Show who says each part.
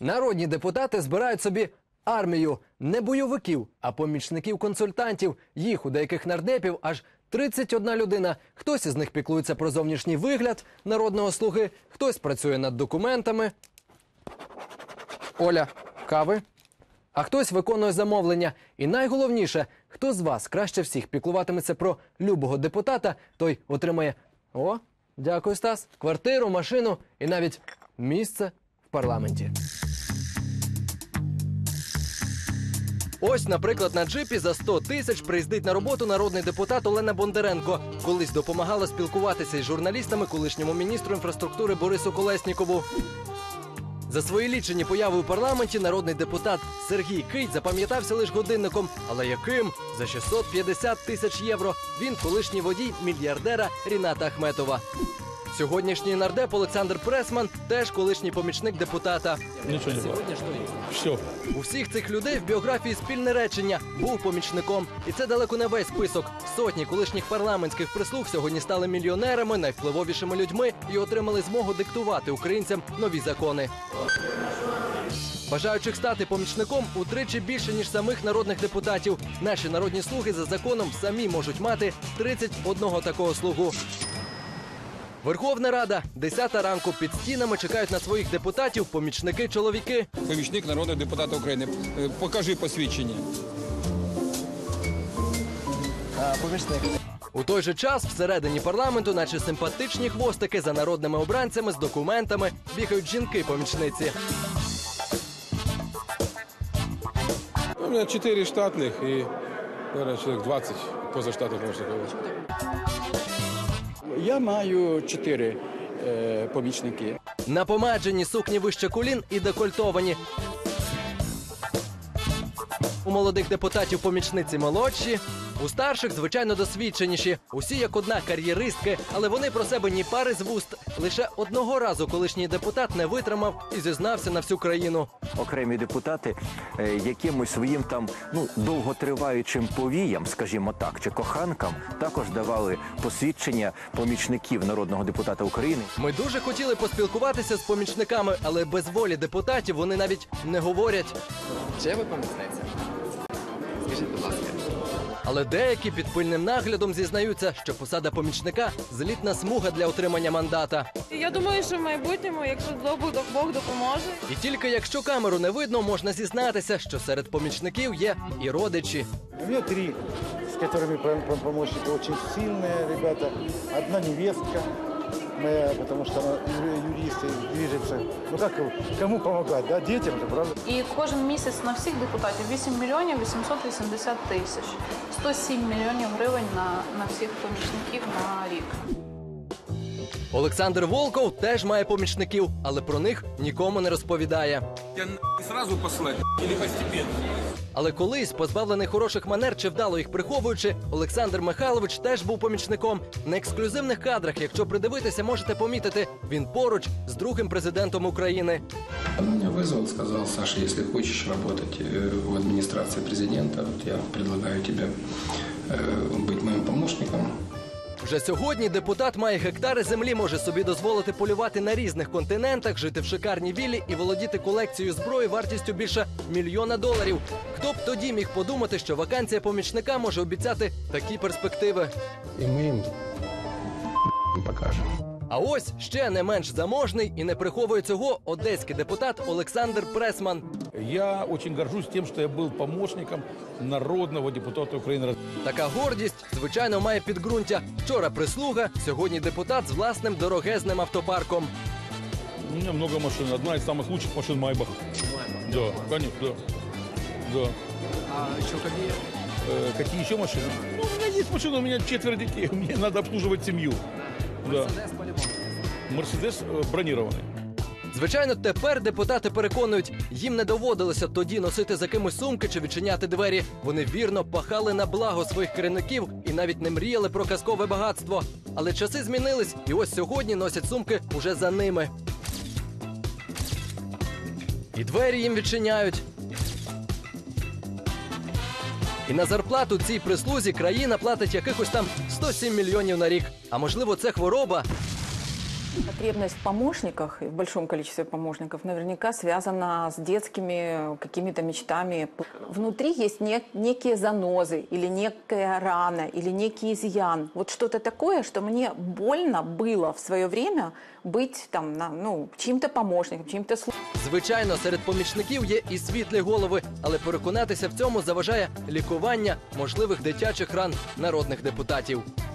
Speaker 1: Народні депутати збирають собі армію не бойовиків, а помічників-консультантів. Їх у деяких нардепів аж 31 людина. Хтось із них піклується про зовнішній вигляд народного слуги, хтось працює над документами. Оля, кави? А хтось виконує замовлення. І найголовніше, хто з вас краще всіх піклуватиметься про любого депутата, той отримає, дякую, Стас, квартиру, машину і навіть місце в парламенті. Ось, наприклад, на джипі за 100 тисяч приїздить на роботу народний депутат Олена Бондаренко. Колись допомагала спілкуватися із журналістами колишньому міністру інфраструктури Борису Колєснікову. За свої лічені появи у парламенті народний депутат Сергій Кить запам'ятався лише годинником. Але яким? За 650 тисяч євро. Він колишній водій мільярдера Ріната Ахметова. Сьогоднішній нардеп Олександр Пресман теж колишній помічник депутата.
Speaker 2: Нічого не було. Все.
Speaker 1: У всіх цих людей в біографії спільне речення – був помічником. І це далеко не весь список. Сотні колишніх парламентських прислуг сьогодні стали мільйонерами, найвпливовішими людьми і отримали змогу диктувати українцям нові закони. Бажаючих стати помічником утричі більше, ніж самих народних депутатів. Наші народні слуги за законом самі можуть мати 31 такого слугу. Верховна Рада. 10 ранку. Під стінами чекають на своїх депутатів помічники-чоловіки.
Speaker 3: Помічник народного депутата України. Покажи посвідчення.
Speaker 1: Помічник. У той же час всередині парламенту, наче симпатичні хвостики за народними обранцями з документами, бігають жінки-помічниці.
Speaker 3: У мене 4 штатних і, наверное, чоловік 20 позаштатних помічників.
Speaker 4: Я маю 4 помічники.
Speaker 1: Напомаджені, сукні вище колін і декольтовані. У молодих депутатів помічниці молодші, у старших, звичайно, досвідченіші. Усі як одна кар'єристки, але вони про себе ні пари з вуст. Лише одного разу колишній депутат не витримав і зізнався на всю країну.
Speaker 5: Окремі депутати якимось своїм там, довготриваючим повіям, скажімо так, чи коханкам, також давали посвідчення помічників народного депутата України.
Speaker 1: Ми дуже хотіли поспілкуватися з помічниками, але без волі депутатів вони навіть не говорять.
Speaker 6: Чи ви помічниця? Скажіть, будь ласка.
Speaker 1: Але деякі під пильним наглядом зізнаються, що посада помічника – злітна смуга для отримання мандата.
Speaker 7: Я думаю, що в майбутньому, якщо Бог допоможе.
Speaker 1: І тільки якщо камеру не видно, можна зізнатися, що серед помічників є і родичі.
Speaker 8: У меня 3, с которыми помощники очень сильные ребята. Одна невестка моя, потому что она юрист и движется. Кому помогать, да? Детям-то, правда?
Speaker 9: І кожен місяць на всіх депутатів 8 мільйонів 880 тисяч. 107 мільйонів гривень на всіх помічників на рік.
Speaker 1: Олександр Волков теж має помічників, але про них нікому не розповідає.
Speaker 3: Я сразу послать, или постепенно.
Speaker 1: Але колись, позбавлений хороших манер чи вдало їх приховуючи, Олександр Михайлович теж був помічником. На ексклюзивних кадрах, якщо придивитися, можете помітити, він поруч з другим президентом України.
Speaker 10: Он меня вызвал, сказал: Саша, если хочешь работать в администрации президента, я предлагаю тебе быть моим помощником.
Speaker 1: Вже сьогодні депутат має гектари землі, може собі дозволити полювати на різних континентах, жити в шикарній віллі і володіти колекцією зброї вартістю більше $1 мільйона. Хто б тоді міг подумати, що вакансія помічника може обіцяти такі перспективи?
Speaker 10: И мы им покажем.
Speaker 1: А ось ще не менш заможний і не приховує цього одеський депутат Олександр Пресман.
Speaker 2: Я очень горжусь тем, что я был помощником народного депутата Украины.
Speaker 1: Така гордість, звичайно, має підґрунтя. Вчора прислуга, сьогодні депутат з власним дорогезним автопарком.
Speaker 2: У меня много машин. Одна из самых лучших машин Майбах. Да, конечно, да.
Speaker 6: А що какие?
Speaker 2: Какие еще машины? У меня есть машина, у меня 4 детей. Мне надо обслуживать семью. Да.
Speaker 6: Мерседес по-любому.
Speaker 2: Мерседес бронированный.
Speaker 1: Звичайно, тепер депутати переконують, їм не доводилося тоді носити за кимось сумки чи відчиняти двері. Вони вірно пахали на благо своїх керівників і навіть не мріяли про казкове багатство. Але часи змінились, і ось сьогодні носять сумки уже за ними. І двері їм відчиняють. І на зарплату цій прислузі країна платить якихось там 107 мільйонів на рік. А можливо, це хвороба?
Speaker 11: Потребность в помощниках, в большом количестве помощников, наверняка связана с детскими какими-то мечтами. Внутри есть некие занозы, или некая рана, или некий изъян. Вот что-то такое, что мне больно было в свое время быть там, чьим-то помощником, чьим-то слугой.
Speaker 1: Звичайно, серед помічників є і світлі голови, але переконатися в цьому заважає лікування можливих дитячих ран народних депутатів.